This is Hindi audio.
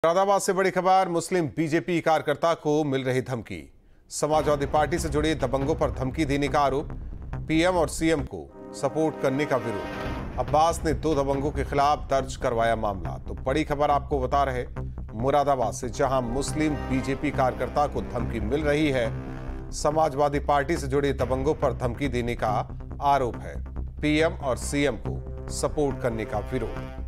मुरादाबाद से बड़ी खबर। मुस्लिम बीजेपी कार्यकर्ता को मिल रही धमकी। समाजवादी पार्टी से जुड़े दबंगों पर धमकी देने का आरोप। पीएम और सीएम को सपोर्ट करने का विरोध। अब्बास ने 2 दबंगों के खिलाफ दर्ज करवाया मामला। तो बड़ी खबर आपको बता रहे मुरादाबाद से, जहां मुस्लिम बीजेपी कार्यकर्ता को धमकी मिल रही है। समाजवादी पार्टी से जुड़े दबंगों पर धमकी देने का आरोप है। पीएम और सीएम को सपोर्ट करने का विरोध।